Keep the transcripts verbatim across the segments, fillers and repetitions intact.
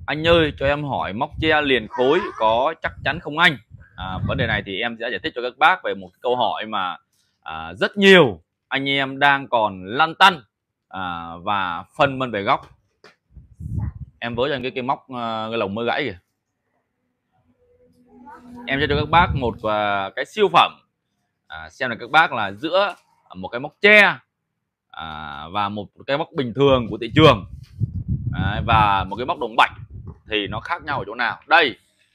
Anh ơi, cho em hỏi móc tre liền khối có chắc chắn không anh? À, vấn đề này thì em sẽ giải thích cho các bác về một câu hỏi mà à, rất nhiều anh em đang còn lăn tăn à, và phân vân về góc. Em với cho cái cái móc cái lồng mơ gãy kìa. Em sẽ cho các bác một uh, cái siêu phẩm à, xem là các bác là giữa một cái móc tre à, và một cái móc bình thường của thị trường à, và một cái móc đồng bạch thì nó khác nhau ở chỗ nào. Đây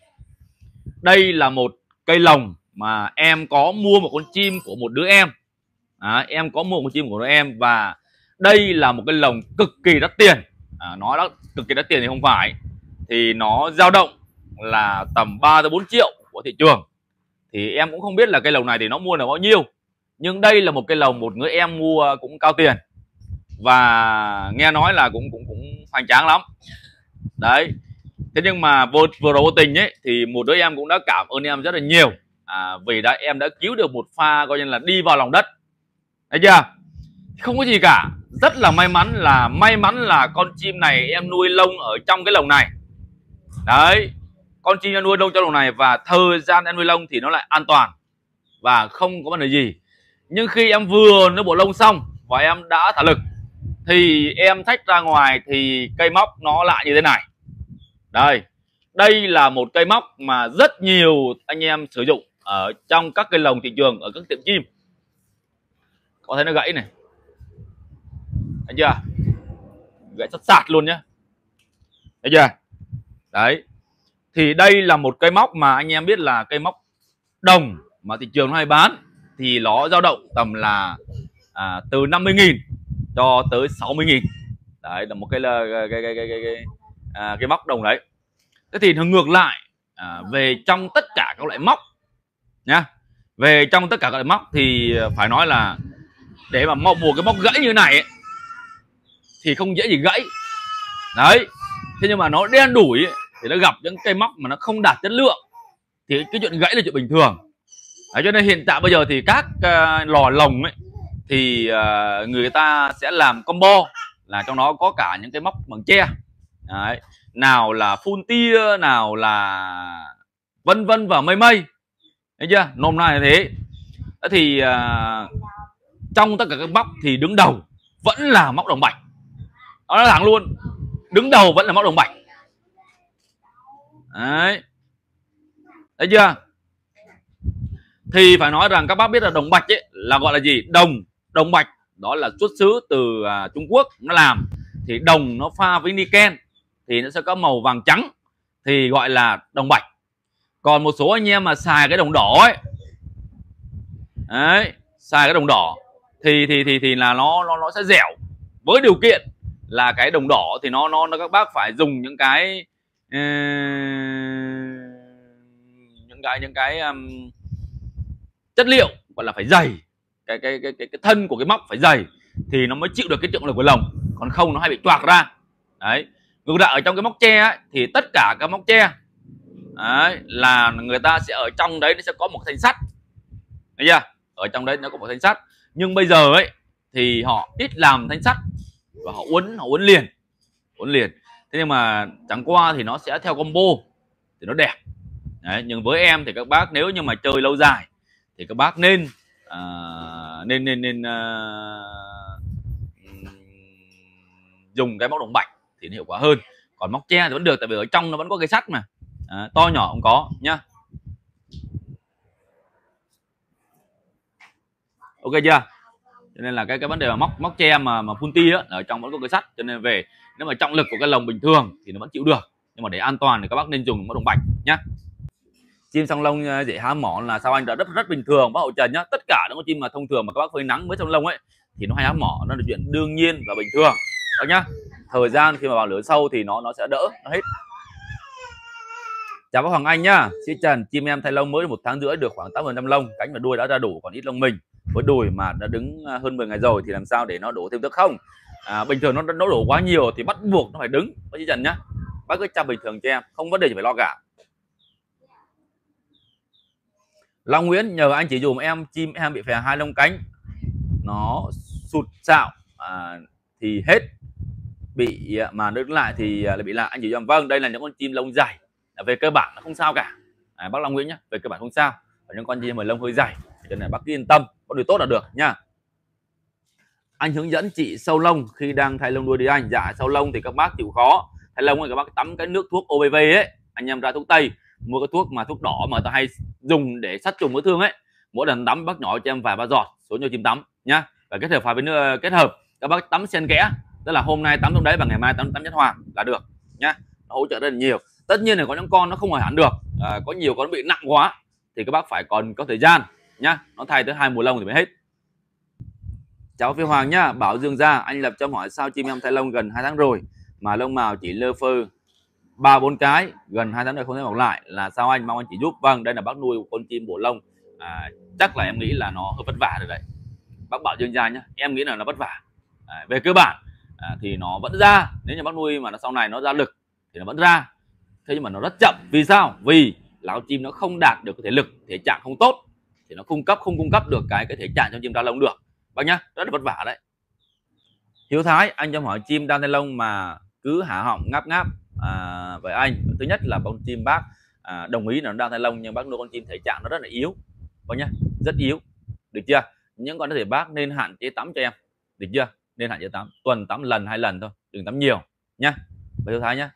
đây là một cây lồng mà em có mua một con chim của một đứa em à, em có mua một con chim của đứa em, và đây là một cái lồng cực kỳ đắt tiền. À, nói đó cực kỳ đắt tiền thì không phải, thì nó dao động là tầm ba tới bốn triệu của thị trường. Thì em cũng không biết là cây lồng này thì nó mua là bao nhiêu, nhưng đây là một cây lồng một người em mua cũng cao tiền và nghe nói là cũng cũng cũng hoành tráng lắm đấy. Thế nhưng mà vừa vừa rồi vô tình ấy thì một đứa em cũng đã cảm ơn em rất là nhiều à, vì đã em đã cứu được một pha coi như là đi vào lòng đất, thấy chưa, không có gì cả. Rất là may mắn là may mắn là con chim này em nuôi lông ở trong cái lồng này đấy, con chim em nuôi lông trong lồng này và thời gian em nuôi lông thì nó lại an toàn và không có vấn đề gì. Nhưng khi em vừa nuôi bộ lông xong và em đã thả lực thì em thách ra ngoài thì cây móc nó lại như thế này. Đây, đây là một cây móc mà rất nhiều anh em sử dụng ở trong các cây lồng thị trường, ở các tiệm chim. Có thấy nó gãy này, thấy chưa, gãy sắt sạt luôn nhá, thấy chưa. Đấy, thì đây là một cây móc mà anh em biết là cây móc đồng mà thị trường nó hay bán thì nó dao động tầm là à, từ năm mươi nghìn cho tới sáu mươi nghìn. Đấy là một cái là cái cái cái cái cái, à, cái móc đồng đấy. Thế thì nó ngược lại à, về trong tất cả các loại móc nhá, về trong tất cả các loại móc thì phải nói là để mà mua cái móc gãy như này ấy, thì không dễ gì gãy đấy. Thế nhưng mà nó đen đủi ấy, thì nó gặp những cây móc mà nó không đạt chất lượng thì cái chuyện gãy là chuyện bình thường đấy. Cho nên hiện tại bây giờ thì các uh, lò lồng ấy thì uh, người ta sẽ làm combo là trong đó có cả những cái móc bằng tre đấy, nào là phun tia, nào là vân vân và mây mây, thấy chưa, nôm na như thế. Thế thì uh, trong tất cả các móc thì đứng đầu vẫn là móc đồng bạch, nó nói thẳng luôn, đứng đầu vẫn là móc đồng bạch đấy, thấy chưa. Thì phải nói rằng các bác biết là đồng bạch ấy là gọi là gì, đồng đồng bạch đó là xuất xứ từ uh, Trung Quốc nó làm, thì đồng nó pha với niken thì nó sẽ có màu vàng trắng thì gọi là đồng bạch. Còn một số anh em mà xài cái đồng đỏ ấy đấy, xài cái đồng đỏ thì thì thì thì là nó nó nó sẽ dẻo, với điều kiện là cái đồng đỏ thì nó nó, nó các bác phải dùng những cái uh, những cái những cái um, chất liệu gọi là phải dày, cái cái cái cái cái thân của cái móc phải dày thì nó mới chịu được cái trọng lực của lồng, còn không nó hay bị toạc ra đấy. Ngược lại ở trong cái móc tre ấy, thì tất cả các móc tre đấy, là người ta sẽ ở trong đấy nó sẽ có một thanh sắt, thấy chưa, ở trong đấy nó có một thanh sắt, nhưng bây giờ ấy thì họ ít làm thanh sắt và họ uốn họ uốn liền uốn liền thế nhưng mà chẳng qua thì nó sẽ theo combo thì nó đẹp đấy. Nhưng với em thì các bác nếu như mà chơi lâu dài thì các bác nên à, nên nên nên uh, dùng cái móc đồng bạch thì nó hiệu quả hơn. Còn móc tre thì vẫn được, tại vì ở trong nó vẫn có cái sắt mà à, to nhỏ không có nhá. Ok chưa. Cho nên là cái cái vấn đề mà móc móc tre mà mà phun tia ở trong vẫn có cái sắt, cho nên về nếu mà trọng lực của cái lồng bình thường thì nó vẫn chịu được, nhưng mà để an toàn thì các bác nên dùng móc đồng bạch nhá. Chim song lông dễ há mỏ là sao anh, đã rất rất bình thường bác Hậu Trần nhá. Tất cả những con chim mà thông thường mà các bác phơi nắng với song lông ấy thì nó hay há mỏ, nó là chuyện đương nhiên và bình thường đó nhá. Thời gian khi mà vào lửa sâu thì nó nó sẽ đỡ, nó hết. Chào bác Hoàng Anh nhá. Xin Trần, chim em thay lông mới một tháng rưỡi được khoảng tám phần trăm lông, cánh và đuôi đã ra đủ, còn ít lông mình. Với đùi mà đã đứng hơn mười ngày rồi thì làm sao để nó đổ thêm tức không? À, bình thường nó nó đổ quá nhiều thì bắt buộc nó phải đứng bác Chị Trần nhá. Bác cứ chăm bình thường cho em, không vấn đề gì phải lo cả. Long Nguyễn, nhờ anh chỉ dùm em chim em bị phè hai lông cánh, nó sụt sạo à, thì hết bị mà đứng lại thì lại bị lại. Anh chỉ cho vâng, đây là những con chim lông dày, về cơ bản nó không sao cả. À, bác Long Nguyễn nhé, về cơ bản không sao. Và những con chim mà lông hơi dày cho nên bác cứ yên tâm, có điều tốt là được nha. Anh hướng dẫn chị sâu lông khi đang thay lông đuôi đi anh. Dạ, sâu lông thì các bác chịu khó thay lông thì các bác tắm cái nước thuốc ô pê vê ấy, anh em ra thuốc tây mua cái thuốc mà thuốc đỏ mà ta hay dùng để sát trùng vết thương ấy, mỗi lần tắm bác nhỏ cho em vài ba giọt xuống cho chim tắm nhá. Và kết hợp pha với nước, kết hợp các bác tắm xen kẽ, tức là hôm nay tắm trong đấy và ngày mai tắm tắm nhất hoàng là được nhá, nó hỗ trợ rất là nhiều. Tất nhiên là có những con nó không hỏi hẳn được, à, có nhiều con bị nặng quá thì các bác phải còn có thời gian nhá, nó thay tới hai mùa lông thì mới hết. Cháu Phi Hoàng nhá, bảo Dương Gia, anh Lập cho hỏi sao chim em thay lông gần hai tháng rồi mà lông màu chỉ lơ phơ ba bốn cái, gần hai tháng rồi không thấy mọc lại, là sao anh? Mong anh chỉ giúp. Vâng, đây là bác nuôi con chim bổ lông, à, chắc là em nghĩ là nó hơi vất vả rồi đấy. Bác bảo Dương Gia nhá, em nghĩ là nó vất vả. À, về cơ bản à, thì nó vẫn ra, nếu như bác nuôi mà nó sau này nó ra lực thì nó vẫn ra. Thế nhưng mà nó rất chậm. Vì sao? Vì là con chim nó không đạt được cái thể lực, thể trạng không tốt thì nó cung cấp không cung cấp được cái cái thể trạng cho chim ra lông được. Bác nhá, rất là vất vả đấy. Hiếu Thái, anh cho hỏi chim đan tay lông mà cứ há họng ngáp ngáp à, với anh. Thứ nhất là con chim bác à, đồng ý là nó đan tay lông, nhưng bác nuôi con chim thể trạng nó rất là yếu, bác nhá, rất yếu, được chưa? Những con có thể bác nên hạn chế tắm cho em, được chưa? Nên hạn chế tắm, tuần tắm lần hai lần thôi, đừng tắm nhiều nhá. Và Hiếu Thái nhá.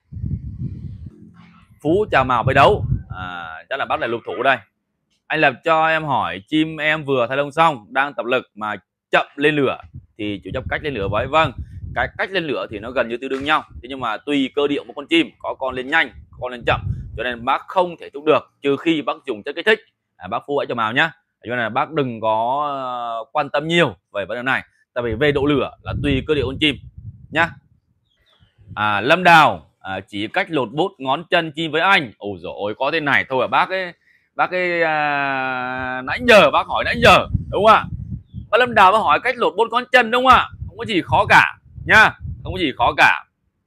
Phú chào mào với đấu, à, chắc là bác là lục thủ đây. Anh Lập cho em hỏi chim em vừa thay lông xong đang tập lực mà chậm lên lửa thì chú chấp cách lên lửa với. Vâng, cái cách lên lửa thì nó gần như tương đương nhau, thế nhưng mà tùy cơ địa một con chim, có con lên nhanh, có con lên chậm, cho nên bác không thể thúc được trừ khi bác dùng chất kích thích. À, bác Phú hãy cho mào nhá, cho nên là bác đừng có uh, quan tâm nhiều về vấn đề này, tại vì về độ lửa là tùy cơ địa con chim nhá. À, Lâm Đào, à, chỉ cách lột bút ngón chân chim với anh. Ôi dồi ôi, có thế này thôi à bác ấy, bác ấy à, nãy giờ bác hỏi nãy giờ đúng không ạ? Bác Lâm Đào bác hỏi cách lột bút ngón chân đúng không ạ? Không có gì khó cả nha, không có gì khó cả.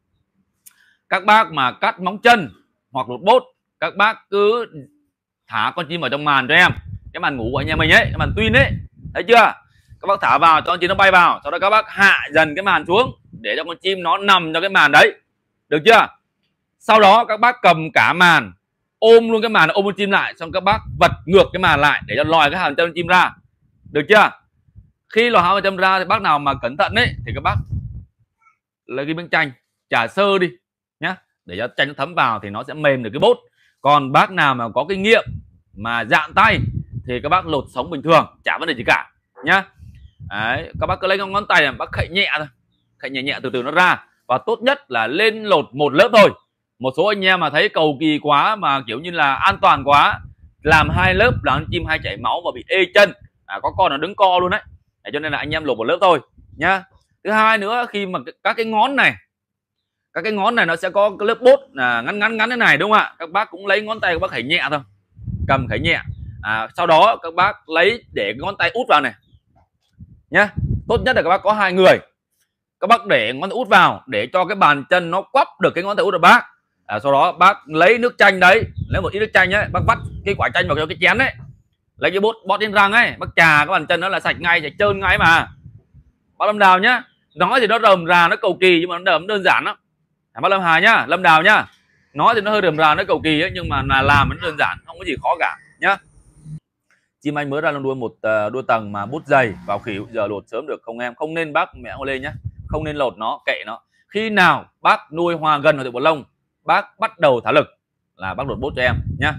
Các bác mà cắt móng chân hoặc lột bút, các bác cứ thả con chim vào trong màn cho em, cái màn ngủ của anh em mình ấy, cái màn twin ấy, thấy chưa? Các bác thả vào cho con chim nó bay vào, sau đó các bác hạ dần cái màn xuống để cho con chim nó nằm cho cái màn đấy, được chưa? Sau đó các bác cầm cả màn, ôm luôn cái màn, ôm con chim lại, xong các bác vật ngược cái màn lại để cho lòi cái hàm chân chim ra, được chưa? Khi lòi hàm chân ra thì bác nào mà cẩn thận ấy thì các bác lấy cái miếng chanh chà sơ đi nhá, để cho chanh nó thấm vào thì nó sẽ mềm được cái bốt. Còn bác nào mà có kinh nghiệm mà dạn tay thì các bác lột sống bình thường, chả vấn đề gì cả nhá. Đấy, các bác cứ lấy con ngón tay này, bác khậy nhẹ thôi, khậy nhẹ nhẹ từ từ nó ra, và tốt nhất là lên lột một lớp thôi. Một số anh em mà thấy cầu kỳ quá mà kiểu như là an toàn quá, làm hai lớp là con chim hay chảy máu và bị ê chân, à, có con nó đứng co luôn đấy. Để cho nên là anh em lột một lớp thôi nhá. Thứ hai nữa, khi mà các cái ngón này, các cái ngón này nó sẽ có cái lớp bốt là ngắn ngắn ngắn thế này đúng không ạ? Các bác cũng lấy ngón tay các bác khẩy nhẹ thôi, cầm khẩy nhẹ, à, sau đó các bác lấy để ngón tay út vào này nhá. Tốt nhất là các bác có hai người, các bác để ngón tay út vào để cho cái bàn chân nó quắp được cái ngón tay út của bác. À, sau đó bác lấy nước chanh đấy, lấy một ít nước chanh ấy, bác vắt cái quả chanh vào cái chén đấy, lấy cái bốt bót trên răng ấy, bác chà cái bàn chân nó là sạch ngay, sạch trơn ngay mà. Bác Lâm Đào nhá, nói thì nó rườm rà nó cầu kỳ nhưng mà nó đầm đơn giản lắm. À, bác Lâm Hà nhá, Lâm Đào nhá, nói thì nó hơi rườm rà nó cầu kỳ ấy, nhưng mà là làm nó đơn giản, không có gì khó cả nhá. Chim anh mới ra lông đuôi một uh, đuôi tầng mà bút dày vào khỉu, giờ lột sớm được không em? Không nên bác mẹ lên nhá, không nên lột nó, kệ nó. Khi nào bác nuôi hoa gần ở bộ lông, bác bắt đầu thả lực là bác lột bút cho em nhá.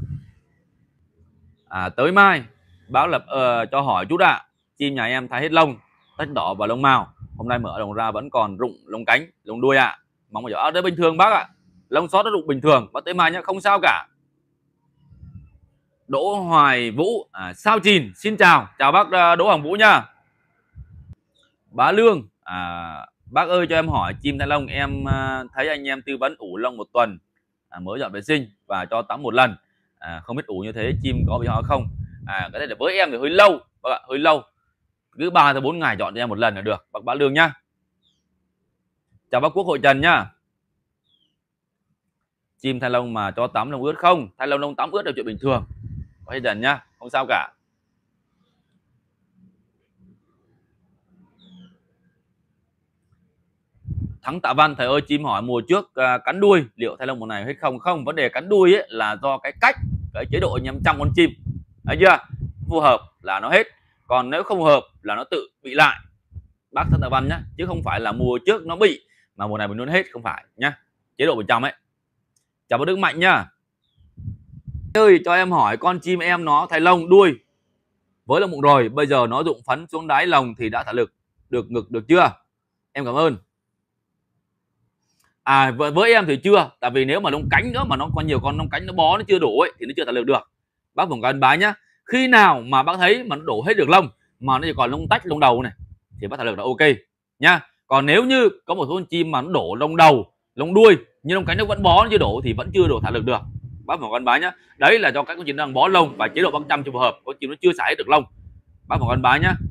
À, tới mai bác Lập uh, cho hỏi chút ạ, à, chim nhà em thay hết lông, tách đỏ và lông màu, hôm nay mở lồng ra vẫn còn rụng lông cánh, lông đuôi ạ. À. Mong mà ở đấy bình thường bác ạ, à. Lông sót nó rụng bình thường, bác tới mai nhá, không sao cả. Đỗ Hoài Vũ, à, sao chìn, xin chào, chào bác Đỗ Hoàng Vũ nha. Bá Lương, à, bác ơi cho em hỏi chim thay lông em uh, thấy anh em tư vấn ủ lông một tuần, à, mới dọn vệ sinh và cho tắm một lần, à, không biết ủ như thế chim có bị ho không? À, cái này là với em thì hơi lâu, bác ạ, hơi lâu, cứ ba tới bốn ngày dọn cho em một lần là được, bác Bá Lương nhá. Chào bác Quốc Hội Trần nhá. Chim thay lông mà cho tắm lông ướt không? Thay lông lông tắm ướt là chuyện bình thường, bác Trần nhá, không sao cả. Thắng Tạ Văn, thầy ơi chim hỏi mùa trước uh, cắn đuôi liệu thay lông mùa này hết không? Không, vấn đề cắn đuôi ấy là do cái cách, cái chế độ anh em chăm con chim, thấy chưa? Phù hợp là nó hết, còn nếu không hợp là nó tự bị lại, bác Thắng Tạ Văn nhá, chứ không phải là mùa trước nó bị mà mùa này mình luôn hết, không phải nhá. Chế độ bên trong ấy. Chào bác Đức Mạnh nhá. Ơi cho em hỏi con chim em nó thay lông đuôi với lông bụng rồi, bây giờ nó rụng phấn xuống đáy lồng thì đã thả lực được ngực được chưa? Em cảm ơn. À với, với em thì chưa, tại vì nếu mà lông cánh nữa mà nó có nhiều con lông cánh nó bó nó chưa đổ ấy thì nó chưa thả lực được. Bác vùng cân bái nhá. Khi nào mà bác thấy mà nó đổ hết được lông mà nó chỉ còn lông tách lông đầu này thì bác thả lực là ok nhá. Còn nếu như có một số con chim mà nó đổ lông đầu lông đuôi nhưng lông cánh nó vẫn bó nó chưa đổ thì vẫn chưa đổ thả lực được, bác vùng cân bái nhá. Đấy là do các con chim đang bó lông và chế độ bác chăm chưa phù hợp, con chim nó chưa xả hết được lông, bác vùng cân bái nhá.